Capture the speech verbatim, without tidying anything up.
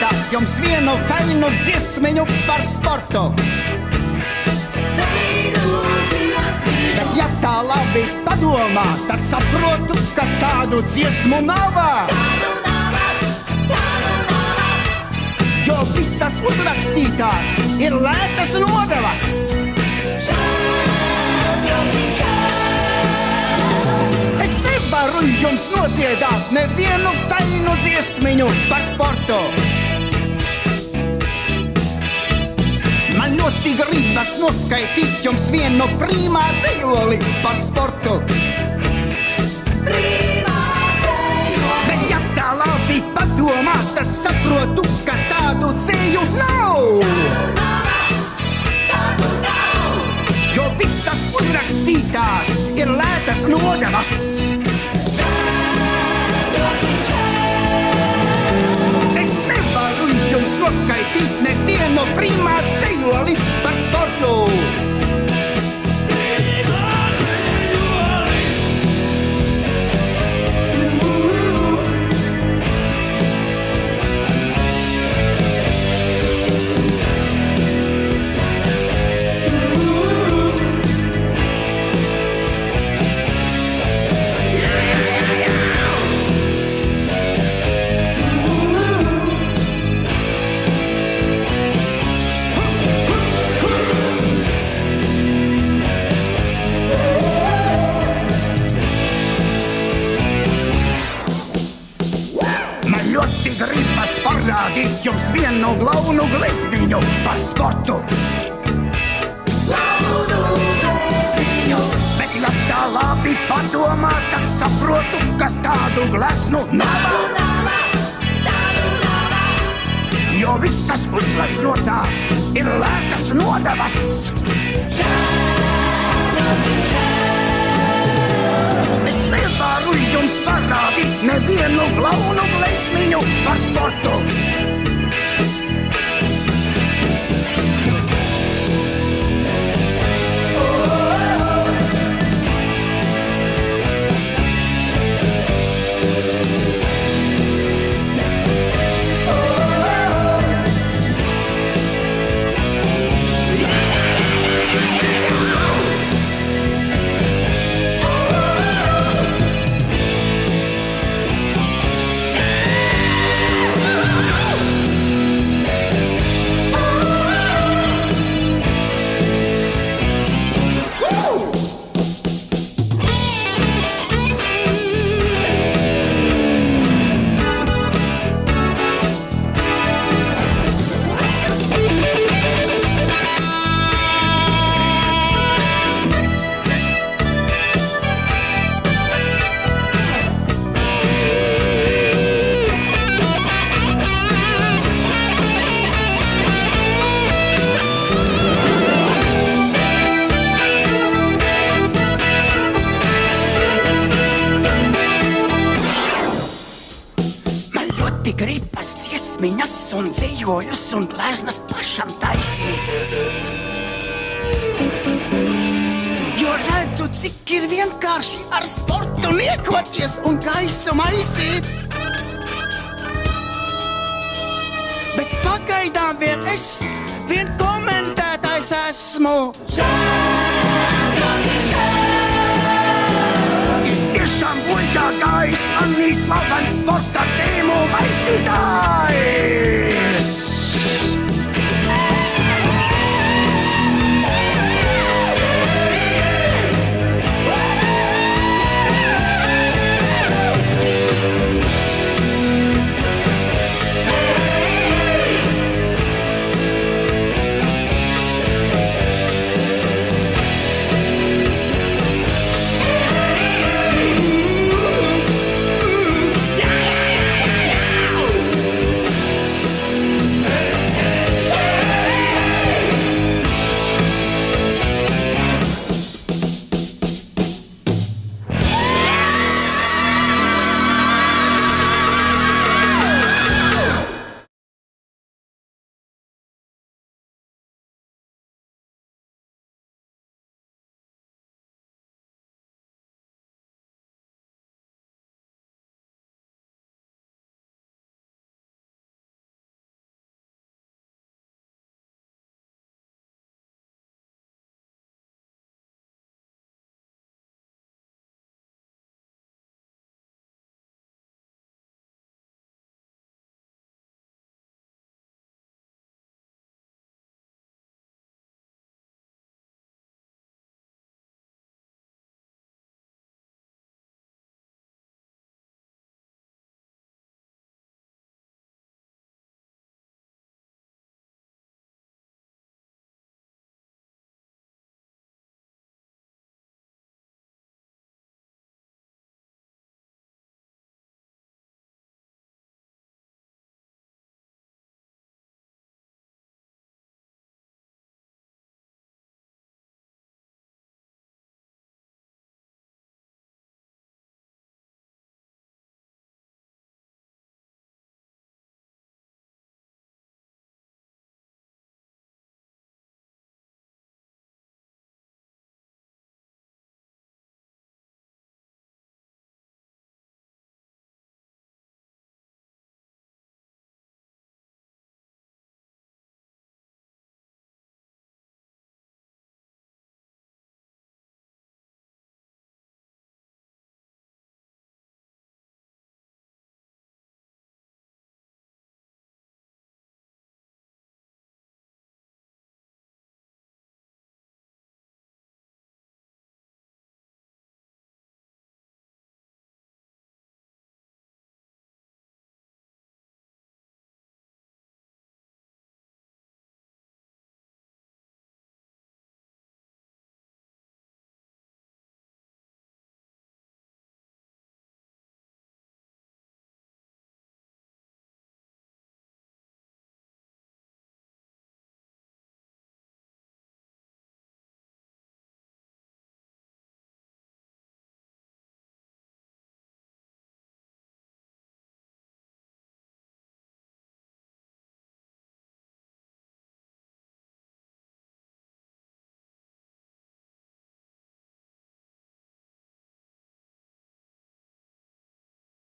nodziedāt jums vienu feinu dziesmiņu par sportu. Bet ja tā labi padomā, tad saprotu, ka tādu dziesmu nav. Jo visas uzrakstītās ir lētas nodevas. Es nevaru jums nodziedāt nevienu feinu dziesmiņu par sportu. Man ļoti gribas noskaitīt jums vienu prīmā dzejoli par sportu. Bet ja tā labi padomā, tad saprotu, ka tādu dzēju nav. Jo visas uzrakstītās ir lētas nodevas. Es nevaru jums noskaitīt nevienu prīmā dzejoli par sportu. Gribas parādīt jums vienu glaunu glezniņu par sportu. Glaunu glezniņu. Bet ja tā labi padomā, tad saprotu, ka tādu gleznu nav. Jo visas uzgleznotās ir lētas nodevas. Es nevaru jums parādīt nevienu glaunu glezniņu par sportu. Gribas dziesmiņas un dzejojus un gleznas pašam taisīt. Jo redzu, cik ir vienkārši ar sportu niekoties un gaisu maisīt. Bet pagaidām vien es, vien komentētājs esmu.